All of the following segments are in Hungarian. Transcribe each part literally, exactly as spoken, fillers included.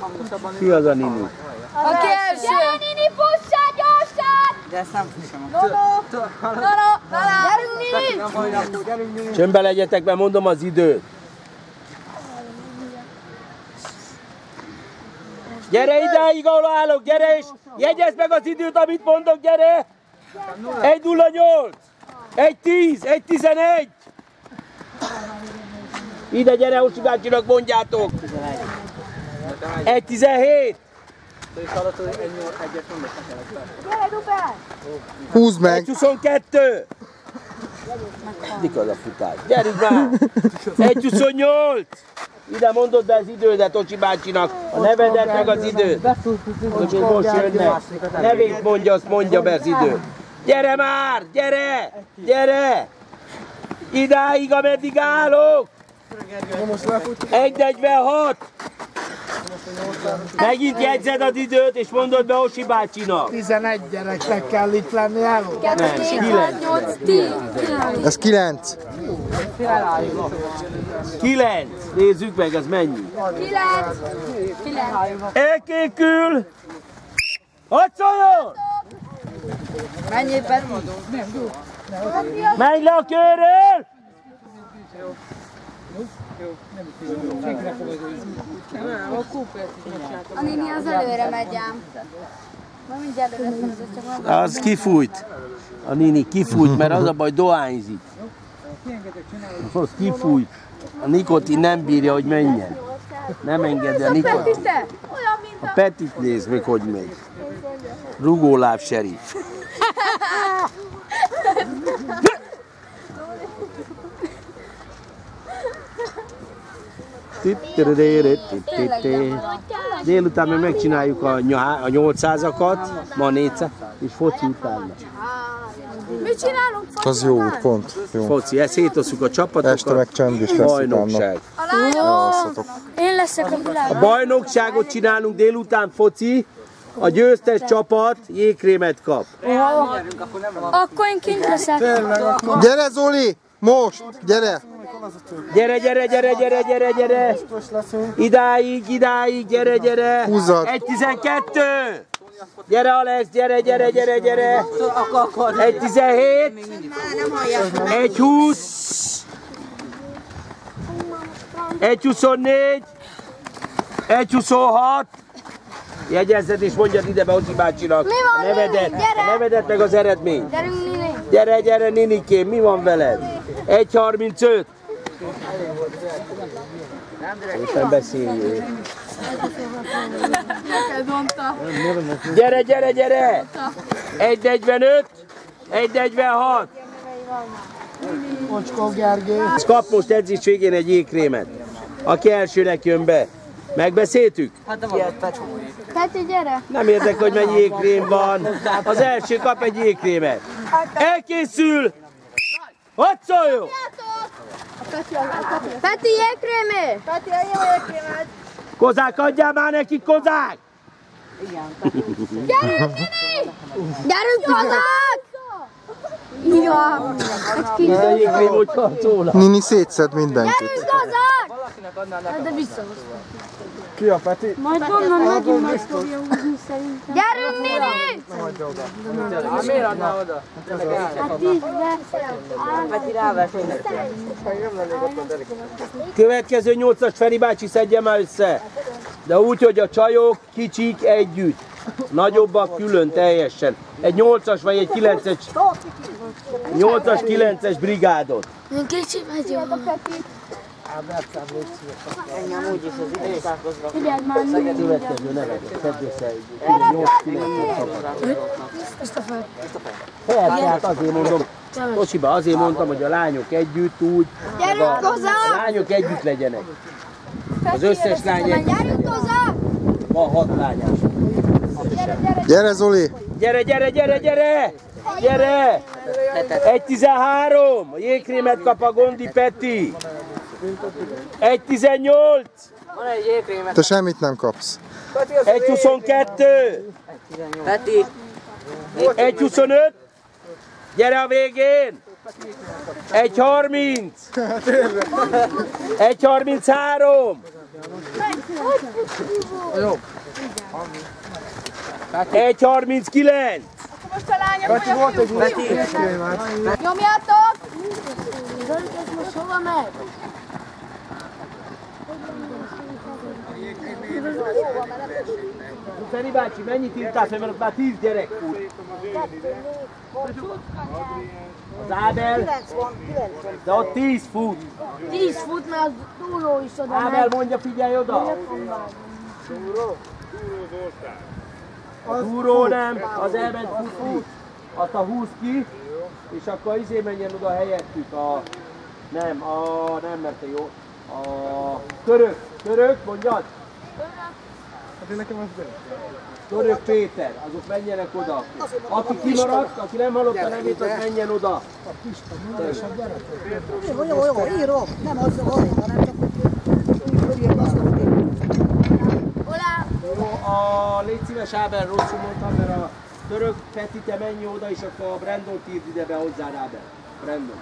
Ki az a Nini? Aki első! Gyere, Nini, fussál gyorsan! De ezt nem fussam. Nono! Nono! Gyerünk, Nini! Csömbbe legyetek, mert mondom az időt. Gyere idáig, ahol állok, gyere és jegyezd meg az időt, amit mondok, gyere! egy nulla nyolc, egy tíz, egy tizenegy. Ide gyere, Hosszi bácsinak mondjátok! egy tizenhét. Gyere, Dubán! Húzd meg! egy huszonkettő. Dik az a futás. Gyerünk már! egy huszonnyolc. Ide mondod be az idődet Hosszi bácsinak, a nevedet meg az időt. Úgyhogy most jönnek. Nevét mondja, azt mondja be az időt. Gyere már! Gyere! Gyere! Idáig, ameddig állok! egy negyvenhat. Megint jegyzed az időt, és mondod be Hosszi bácsinak. tizenegy gyereknek kell itt lenni elő. Nem, kilenc. Ez kilenc. kilenc. Nézzük meg, ez mennyi. kilenc. kilenc. Elkékül. Hadd szóljon! Menjél, Peti! Menj le a körről! A Nini az előre megy ám. Ma mindjárt előre csak van. Az kifújt. A Nini kifújt, mert az a baj, dohányzik. Az kifújt. A nikotin nem bírja, hogy menjen. Nem engedi a nikotin. A Petit nézd meg, hogy megy. Rugóláb serif. Délután meg megcsináljuk a nyolcszázakat, ma négyszáz, és foci utána. Mit csinálunk? Az jó, pont. Jó. Foci, ezt szétosszuk a csapatokat. Este meg csend is lesz bajnokság. utána. Én leszek a világ. A bajnokságot csinálunk délután, foci. A győztes csapat jégkrémet kap. Akkor én kint leszek. Gyere Zoli! Most! Gyere! Gyere, gyere, gyere, gyere, gyere, gyere! Idáig, idáig, gyere, gyere! Húzzad! egy tizenkettő! Gyere Alex, gyere, gyere, gyere, gyere! egy tizenhét! egy húsz! egy huszonnégy! egy huszonhat! Jegyezzed és mondjad ide be Hosszi bácsinak a nevedet, a nevedet meg az eredményt. Gyerünk, Nini! Gyere, gyere, Ninikém, mi van veled? egy harmincöt. Éppen beszéljél. Gyere, gyere, gyere! egy negyvenöt, egy negyvenhat. Ocskó Gergő. Kap most edzés végén egy jégkrémet. Aki elsőnek jön be. Megbeszéltük? Peti, gyere! Nem érdekel, hogy mennyi jégkrém van. Az első kap egy jégkrémet. Elkészül! Hadd szóljon! Peti, jégkrémé! Peti, a jégkrémet! Kozák, adjál már nekik, kozák! Gyerünk, Nini! Gyerünk, kozák! Ja, Ez a jégkrém úgy harcolna. Nini szétszed mindenkit. gyerünk, kozák! De visszahoztam. Ki a Peti? Majd onnan megint meg fogja húzni szerintem. Gyerünk, Nini! Miért adná oda? Hát tízbe. Peti ráveszünk. Következő nyolcas Feri bácsi szedje már össze. De úgy, hogy a csajok kicsik együtt. Nagyobbak külön teljesen. Egy nyolcas vagy egy kilences, nyolcas, kilences brigádot. Én kicsi vagyok. Engem úgyis az időszakhoz Figyeld már, Nini. Következő nevedet, szedd össze nyolc kilences csapat. Persze, hát azért mondom, Hossziba, azért mondtam, hogy a lányok együtt úgy, meg a, a lányok együtt legyenek. Az összes lány együtt legyen. Van hat lányás. Gyere Zoli! Gyere, gyere, gyere, gyere! Gyere! egy tizenhárom! A jégkrémet kap a Gondi Peti. egy tizennyolc! Van egy jégkrémet. Te semmit nem kapsz. egy huszonkettő! Peti! egy huszonöt! Gyere a végén! egy harminc! egy harminchárom! Jó. egy harminckilenc. Most a lányok Peti, volt egy Peti. Nyomjátok! Zoli, ez most hova megy? Feri bácsi, mennyit írtál fel, mert ott már tíz gyerek fut. Az Ábel, de ott tíz fut. Tíz fut, mert az túló is oda Ábel megy. mondja, figyelj oda. A túró nem, az elment futni. Azt a húz ki, és akkor izé menjen oda helyettük a... Nem, a... nem, mert te jó. A... Török, török, mondjad? Hát én nekem az benne. Török Péter, azok menjenek oda. Aki kimaradt, aki nem hallotta a nevét, az menjen oda. Jó, jó, jó, írom. Nem az a baj, hanem csak hogy írjam azt, amit én. Olá! Jó, a légy szíves Ábel, rosszul mondtam, mert a török Peti, te menj oda, és akkor a Brandont írd ide be hozzá, Ábel. Brandon.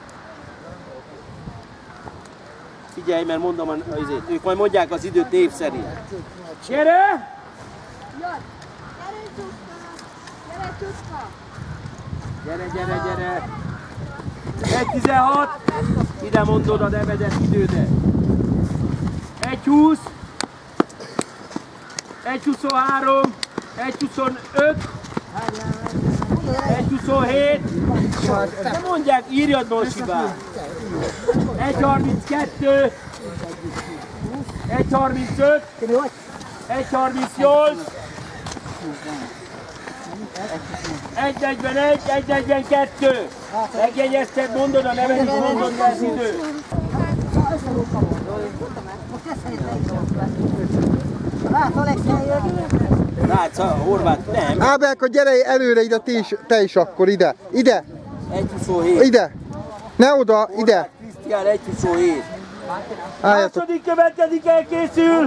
Figyelj, mert mondom, azért, ők majd mondják az időt név szerint. Gyere! Jaj! Gyere, Csuszka! Gyere, Csuszka! Gyere, gyere, gyere! egy tizenhat, ide mondod a nevedet idődet. egy húsz, egy huszonhárom, egy huszonöt, egy huszonhét, nem mondják, írjad Norsibát. egy harminckettő, egy harmincöt, egy harmincnyolc, egy negyvenegy, egy negyvenkettő. Megjegyezted, mondod a nevet, és mondod le az időt. Hát, Alex eljön. Látsz, a Horváth nem. Ábelka, gyere előre ide, te is, te is akkor, ide, ide, egy huszonhét. ide. Ne oda, ide. Krisztián egy huszonhét. Álljatok. Második következik, elkészül.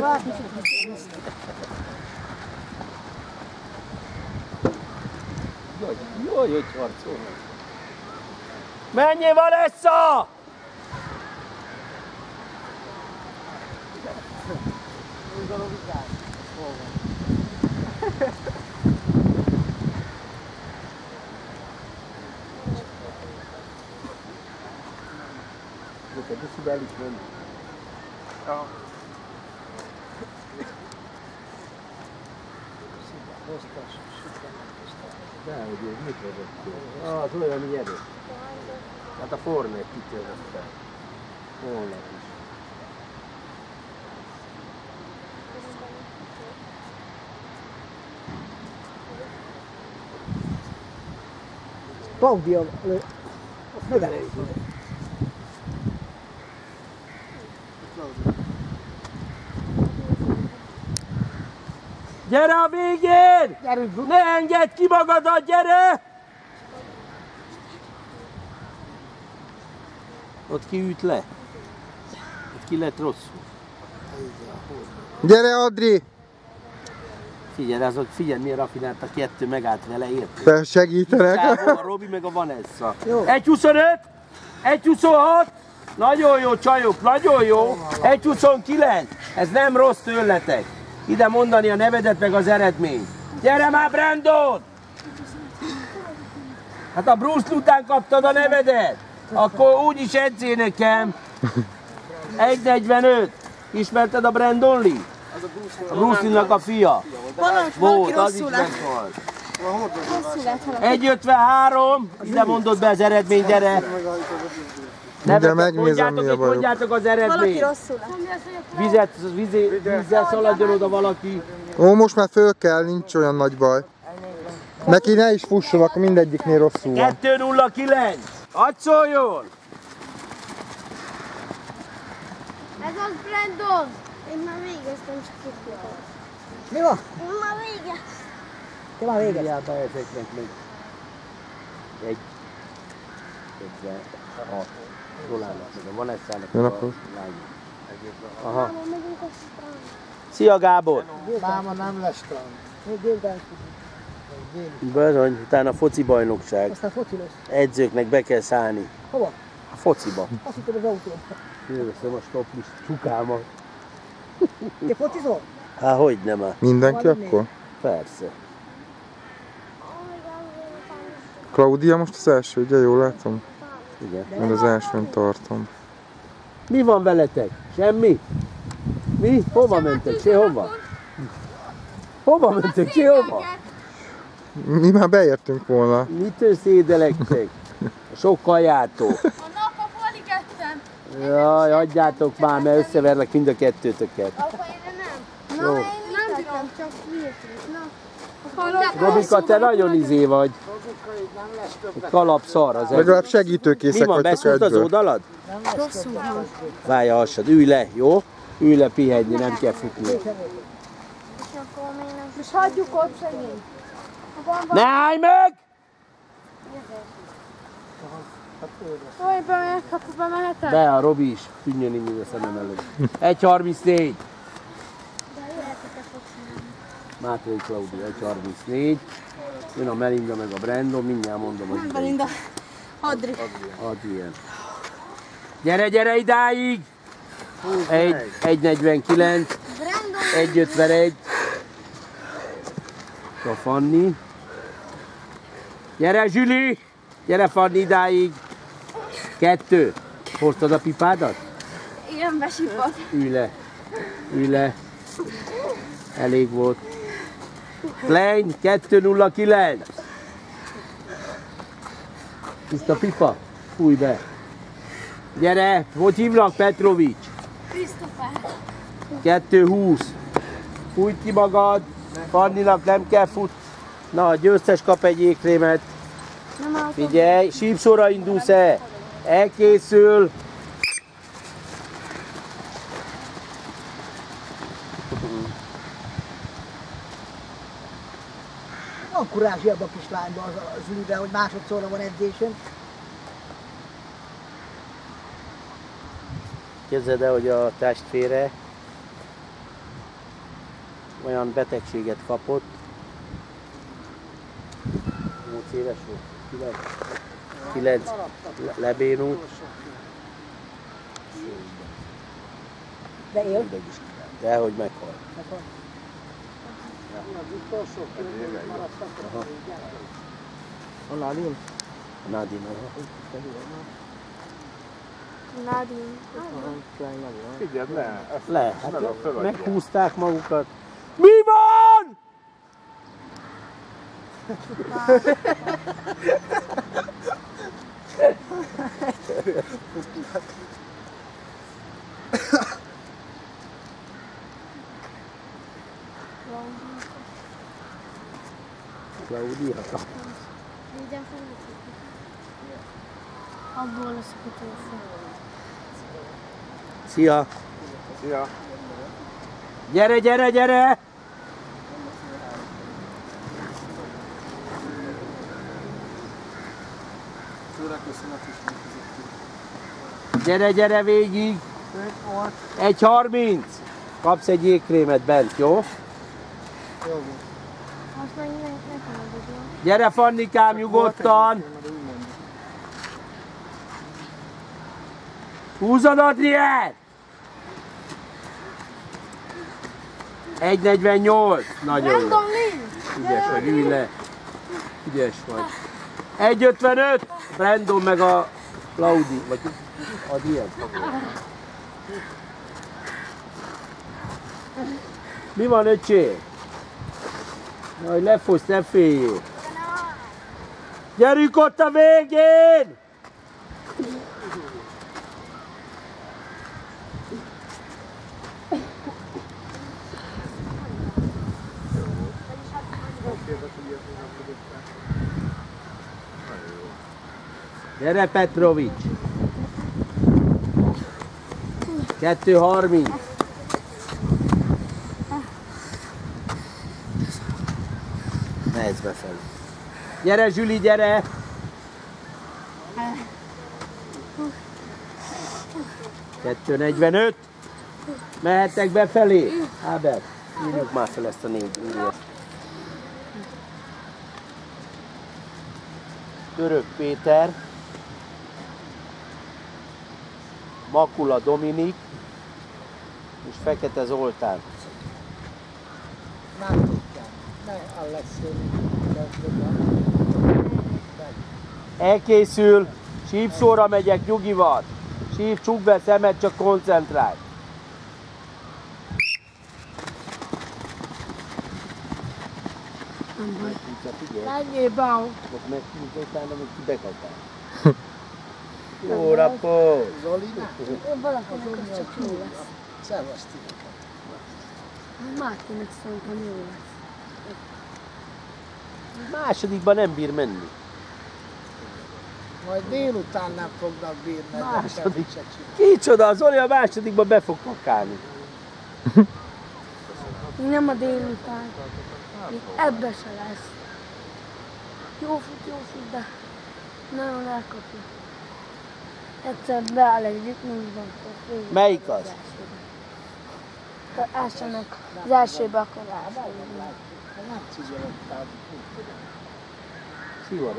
Jaj, jaj, hogy harcol. Menjél, Valessa! Az olyan nyerő. Hát a Forma egy kitörözte. Holnap is. Claudia, növelj. Gyere a végén! Ne engedd ki magadat, gyere! Ott kiüt le. Ott ki lett rosszul. Gyere, Adri. Figyelj, azok, figyelj, milyen rafinált a kettő megállt vele, érted? Segítenek. A Robi meg a Vanessa. egy huszonöt, egy huszonhat, nagyon jó csajok, nagyon jó. egy huszonkilenc, ez nem rossz tőletek. Ide mondani a nevedet meg az eredményt. Gyere már, Brandon! Hát a Bruce után kaptad a nevedet. Akkor úgyis edzél nekem. egy negyvenöt. Ismerted a Brandon Lee? A Bruce-nak a fia. Volt, az is meghalt. egy ötvenhárom, ide mondod be az eredményt, gyere. De megnézem, mi a Mondjátok, bajok. mondjátok az eredményt. Vizet, vizé, vízzel szaladjon oda valaki. Ó, most már föl kell, nincs olyan nagy baj. Neki ne is fusson, akkor mindegyiknél rosszul van. kettő nulla kilenc. Hadd szóljon! Ez az Brandon! Én már végeztem, csak kitudtam. Mi van? Én már végeztem. Te már végez. Hiába ezeknek még egy ötvenhat. Rolának meg a Vanessának Jön a akkor. lányok. Aha. Szia Gábor! Máma nem lesz talán. Még délben. Bizony, utána foci bajnokság. Aztán foci lesz. Edzőknek be kell szállni. Hova? A fociba. Azt hittem az autó. Jövőszem a stoplist csukámat. Te focizol? Hát hogy nem áll? Mindenki akkor? Persze. Claudia most az első, ugye? Jól látom? Igen. Mert az elsőn tartom. Mi van veletek? Semmi? Mi? Hova mentek? Sehova? Hova mentek? Sehova? Mi már beértünk volna. Mitől szédelektek? Sok kajától. A nap alig ettem. Jaj, adjátok már, mert összeverlek mind a kettőtöket. Apa, én nem. Jó. Na, én nem tudom, csak virtus. Na. Robika, te nagyon izé vagy. Kalap szar az egy. Legalább Mi segítőkészek van, vagytok beszúrt az egyből. oldalad? Rosszul van. Várj, alsad, ülj le, jó? Ülj le pihenni, nem kell futni. És akkor még nem. Most hagyjuk ott szegény. Ne állj meg! Hogy bemegyek, kapuba mehetek? Be, a Robi is tűnjön inni a szemem előtt. egy harmincnégy. Mátré Claudia, egy harmincnégy. Jön a Melinda meg a Brandon, mindjárt mondom az idejét. Melinda. Adri. Adrien. Gyere, gyere idáig! egy negyvenkilenc, egy ötvenegy. A Fanni. Gyere, Zsüli! Gyere, Fanni, idáig! Kettő. Hoztad a pipádat? Igen, besipad. Ülj le. Ülj le. Elég volt. Klein, kettő nulla kilenc. Tiszta pipa? Fújj be. Gyere, hogy hívnak, Petrovics? Krisztofár. kettő húsz. Fújj ki magad. Fanninak nem kell fut. Na, a győztes kap egy jégkrémet. Nem álltam. Figyelj, sípsorra indulsz-e? Elkészül. Van kurázsi abban a kislányban az a Zsüliben, hogy másodszorra van edzésen. Képzeld el, hogy a testvére olyan betegséget kapott. nyolc éves volt? kilenc? kilenc lebénult. De él. De hogy meghalt. A Nadine. Nadine. Nadine. Figyeld le, ezt Le, hát meg a föladja. meghúzták magukat. Mi van? Claudia. Vigyen fel. Abból lesz a kutófa. Szia! Szia! Gyere, gyere, gyere! Gyere, gyere végig! egy harminc! Kapsz egy jégkrémet bent, jó? Most meg nekem adod. Gyere, Fannikám, nyugodtan! Húzod, Adrien! egy negyvennyolc. Nagyon jó. Random nincs. Ügyes vagy, ülj le. Ügyes vagy. egy ötvenöt. Brandon meg a Claudi. Vagy Adrien. Mi van, öcsém? Jaj, lefosz, ne féljél. Gyerünk ott a végén! Gyere, Petrovics! kettő harminc. Mehetsz befelé. Gyere, Zsüli, gyere! kettő negyvenöt. Mehettek befelé. Ábel, írjuk már fel ezt a négy írjat. Török Péter, Makula Dominik, És Fekete Zoltán. Nem tudtam. Ne, Alexei. Elkészül, sípszóra megyek nyugival. Síp, csukd be szemed, csak koncentrálj. Legyél bau. Meg utána meg kibekapál. Jó napot! Zolinál? Én valakinek az csak jó lesz. Szevasztok. Márkinek szerintem jó lesz. Másodikban nem bír menni. Majd délután nem fognak bírni, de Második. semmit se csinál. Kicsoda, Zoli a másodikban be fog kakálni. Nem a délután. Még ebbe se lesz. Jó fut, jó fut, de nagyon elkapja. Egyszer beáll egy ritmusban. Melyik az? Ássanak az elsőbe akkor áll. Nem cizologtál. Szigorú.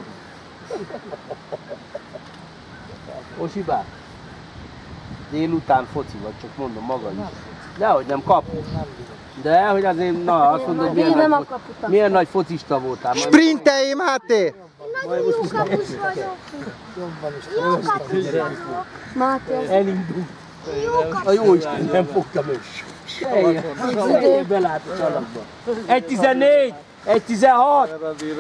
Osibá, délután foci vagy, csak mondom maga is. Dehogy nem kap. De hogy azért, na azt mondod, milyen, Védem nagy, a kaput. milyen nagy focista voltál. Majd- Sprintelj, Máté! Nagyon jó kapus vagyok. Jó kapus vagyok. Máté, az Elindult. jó kapus. A jó Isten nem fogta meg. Ejjel, belát a csalakba. egy tizennégy, egy tizenhat.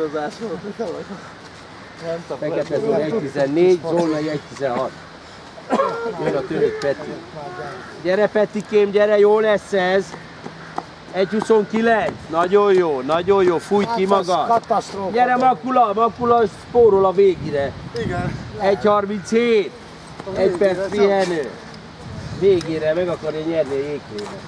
Fekete Zoli egy tizennégy, Zolnai egy tizenhat. Jön a török Peti. Gyere Petikém, gyere, jó lesz ez. egy huszonkilenc, nagyon jó, nagyon jó, fújj ki magad. Katasztrófa. Gyere Makula, Makula spórol a végére. Igen. egy harminchét, egy perc pihenő. Végére meg akarja nyerni a jégkrémet.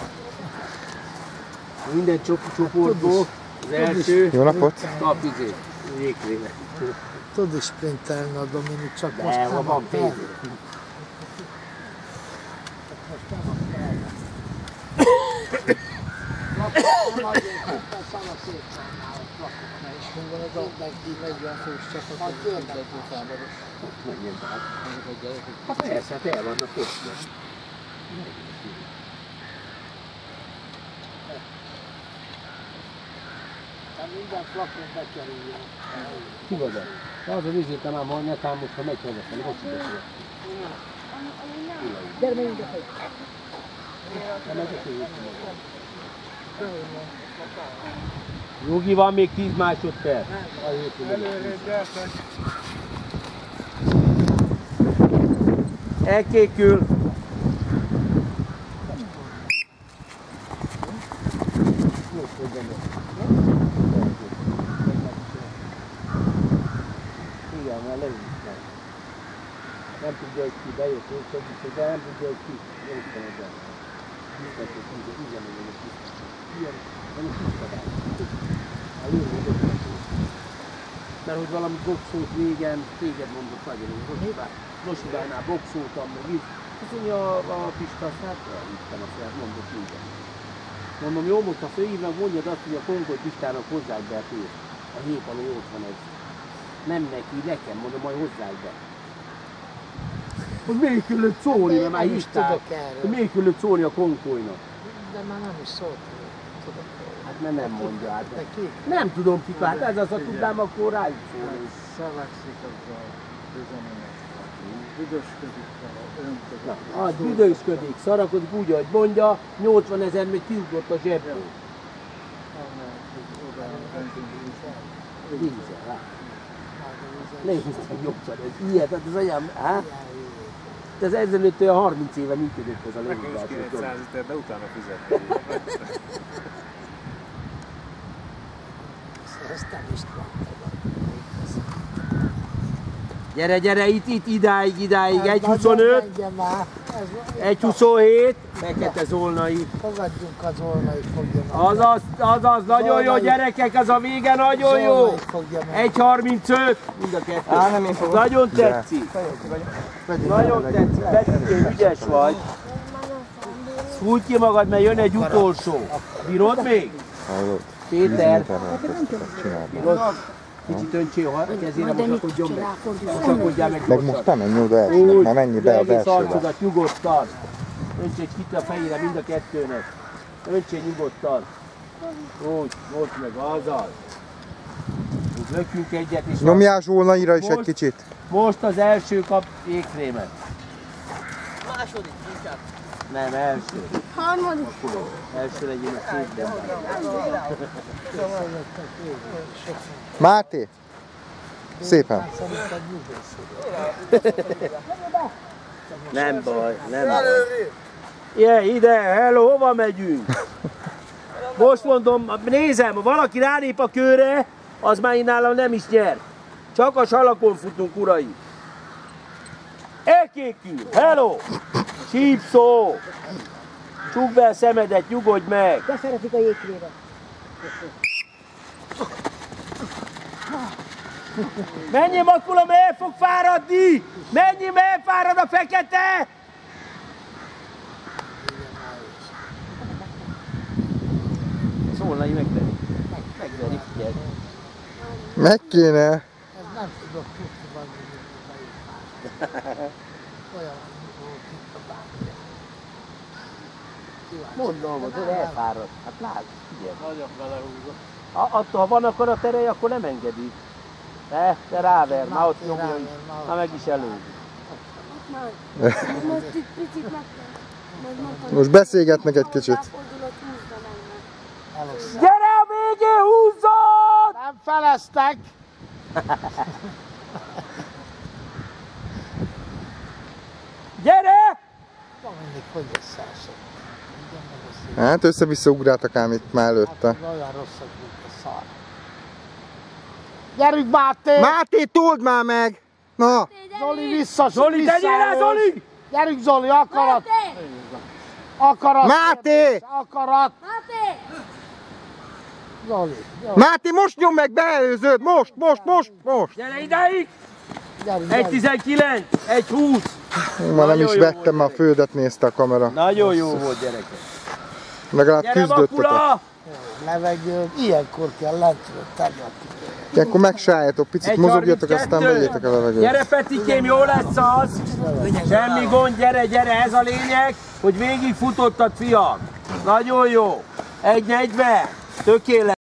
Minden csop- csoportból az első Jó napot! kap izé, jégkrémet. Tud is sprintelni a Dominik, csak most De nem van akar. pénz. És minden az a negyven fős csapat, az mindegyik táboros. Hát persze, hát el vannak kötve. Hát minden flakon bekerüljön. Ki vagy ez? De az a vízét nem ám, ha ne támod, ha megy hozzá, hogy hogy beszél. Gyere, menjünk be fel. Nem megyek én. Jogi, van még tíz másodperc. Elkékül. Igen, már leülünk meg. Nem tudja, hogy ki bejött, de nem tudja, hogy ki. Jó Isten ebben. Biztatok, hogy üzemeljen a biztatok. Ilyen, nem is tisztadál. A jó volt. Mert hogy valami boxolt régen, téged mondott nagyon, hogy Rosibánál boxoltam, meg itt. Azt mondja a, a Pista, hát elvittem azt, hát mondott minden. Mondom, jó, most ha főhívnak, mondjad azt, hogy a Konkoly Pistának hozzák be a pénzt. A hét alól nyolcvanegy. Nem neki, nekem, mondom, majd hozzák be. Hogy miért kellett szólni, mert már Nem is hívták. tudok erről. Hogy miért kellett szólni a Konkolynak? De már nem is szólt. Tudok. Hát mert nem mondja át. De ki? Nem tudom ki, hát ez az, ha tudnám, akkor rájuk szólni. Szalagszik az a üzenet. Büdösködik vele, öntödik. Na, az büdösködik, szarakodik úgy, ahogy mondja, nyolcvanezer még kiugrott a zsebből. Vízzel, hát. Nézd, nyolcvan, ez ilyet, hát az anyám, hát? Ez ezelőtt olyan harminc éve működött ez a Nekünk lévizás. is kilencszáz liter, de utána fizetni. Ezt nem is tudom. Gyere, gyere, itt, itt, idáig, idáig, egy Nagyon huszonöt, menjen már. Ez- egy huszonhét, Fekete Zolnai. Fogadjunk az Zolnai, fogja meg. Azaz, azaz, nagyon jó gyerekek, ez a vége nagyon jó. Zolnai fogja meg. egy harmincöt, mind a kettő. Á, nem én fogom. Nagyon tetszik. Nagyon tetszik, Petikém, ügyes vagy. Fújj ki magad, mert jön egy utolsó. Bírod még? Hallott. Péter, Csinálj. bírod? Kicsit öntsél a kezére, mosakodjon meg. Mosakodjál meg Meg gyorsan. most nem menj oda el. Úgy, Már menj be a egész belsőbe. arcodat nyugodtan. Öntsék ki a fejére mind a kettőnek. Öntsék nyugodtan. Úgy, most meg azaz. Úgy lökjünk egyet is. Nyomjál Zsolnaira is most, egy kicsit. Most az első kap jégkrémet. Második, inkább. Nem, első. Harmadik. Akkor első legyen a székben. Máté! Szépen. Nem baj, nem baj. Jöjj ide, hello, hova megyünk? Most mondom, nézem, ha valaki rálép a kőre, az már én nálam nem is nyer. Csak a salakon futunk, uraim. Elkékül, hello! Sípszó! Csukd be a szemedet, nyugodj meg! De szeretik a jégkrémet. Menjél Makula, mert el fog fáradni! Menjél, mert elfárad a fekete! Szólnai megveri. Megveri, figyelj. Meg kéne. Ez nem tudok futni valami. Olyan volt itt a bánkja. Mondom, hogy elfárad. Hát lásd, figyelj. Nagyon belehúzom. A, attól, ha van akarat ereje, akkor nem engedi. Te, te ráver, már ott nyomja, hogy már meg is előzi. Most itt picit meg kell. Majd mondtam, Most beszélgetnek egy kicsit. fordulok, húzva mennek. Gyere a végén, húzzad! Nem feleztek! Gyere! Van mindig, hogy összeesett. Hát össze-vissza ugráltak ám itt már előtte. Hát olyan rosszak, mint a szar. Gyerünk Máté! Máté, told már meg! Na! Zoli vissza, Zoli, vissza, tegyél rá, Zoli! Gyerünk Zoli, akarat! Akarat! Máté! Akarat! Máté! Zoli, jó. Máté, most nyom meg, beelőződ! Most, most, most, most! Gyere ideig! Gyerünk, egy gyerünk. tizenkilenc, egy húsz. Már nem Nagyon is jó vettem, volt, már a földet nézte a kamera. Nagyon jó volt, gyerekek. Legalább Gyere küzdöttetek. Makula! Levegő, ilyenkor kell lentről tenni a Ilyenkor megsáljátok, picit egy mozogjatok, aztán harminckettő. vegyétek a levegőt. Gyere Petikém, jó lesz az! Semmi gond, gyere, gyere, ez a lényeg, hogy végig futottad, fiam. Nagyon jó. egy negyven, tökéletes.